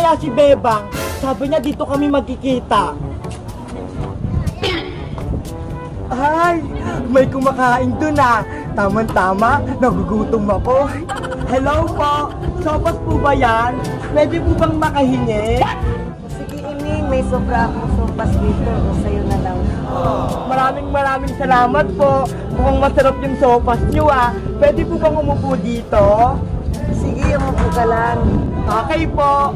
kaya si Bebang? Sabi niya dito kami magkikita. Ay, may kumakain dun ah. Tama-tama, nagugutom ako. Hello po, sopas po ba yan? Pwede po bang makahingi? Sige, Iming, may sobra akong sopas dito. O, sa'yo na lang. Maraming salamat po. Mukhang masarap yung sopas nyo ah. Pwede po bang umupo dito? Sige, umupo ka lang. Okay po.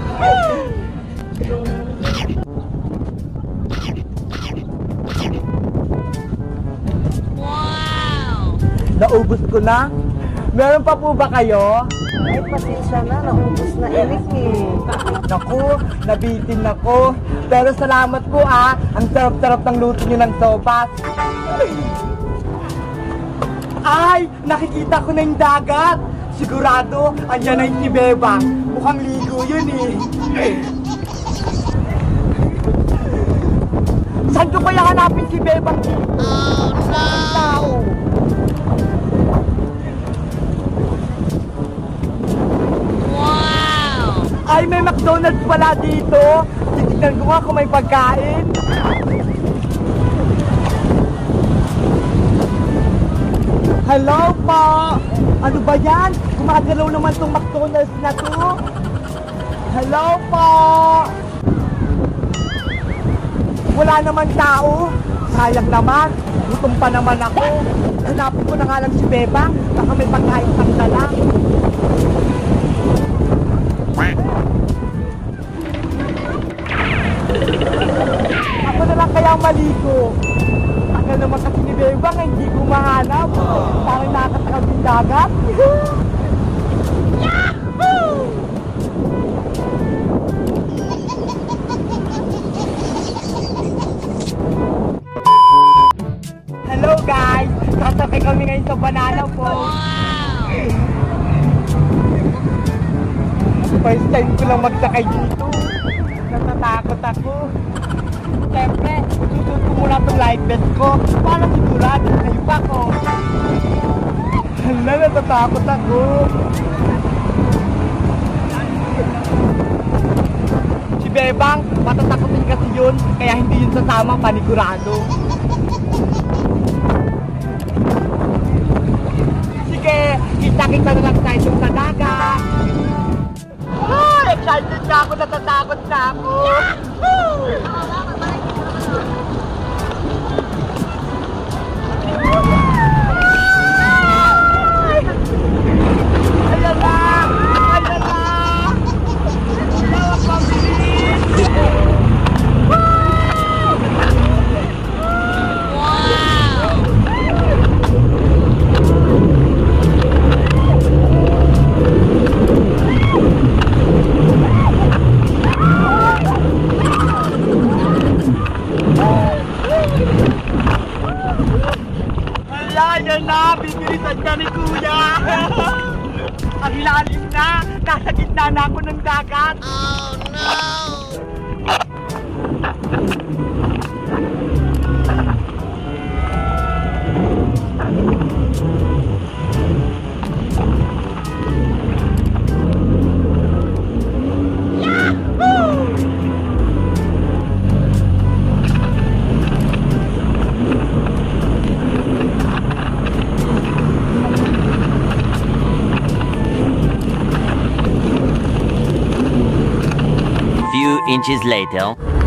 Wow! Naubos ko na. Meron pa po ba kayo? Ay, pasensya na. Naubos na ilik eh. Naku, nabitin ako. Pero salamat po ah. Ang sarap-sarap ng luto nyo ng sopas. Ay, nakikita ko na yung dagat. Sigurado, andyan na yung si Bebang. Mukhang ligo yun eh. Saan ko kaya hanapin si Bebang? Oh no! Tao. Wow! Ay, may McDonald's pala dito. Titignan ko nga kung may pagkain. Hello po! Ano ba yan? Gumagalaw naman tong McDonald's na to. Hello po! Wala naman tao. Sayang naman. Gutom pa naman ako. Hanapin ko na nga lang si Bebang. Baka may pagkain pang dala. Ako na lang kaya maligo. Tagal naman kasi ni Bebang, hindi ko mahanap. Parang nakakatakab yung dagat. Yahoo! Hello guys! Sasakay kami ngayon sa banana po. First time ko lang magsakay dito. Natatakot ako. Siyempre, susunod ko muna itong life vest ko para sigurado kayo pa ko. Hala, natatakot ako. Si Bebang, matatakotin kasi yun, kaya hindi yun sasama panigurado. Sige, kita-kita na lang tayo sa dagat. Ah, excited na ako, natatakot na ako. Ayan na! Ayan na! Tawag pabilis! Ayan na! Bibirisan ka ni Kuya! Ang lalim na! Nasa gitna na ako ng dagat! Oh no! Few inches later.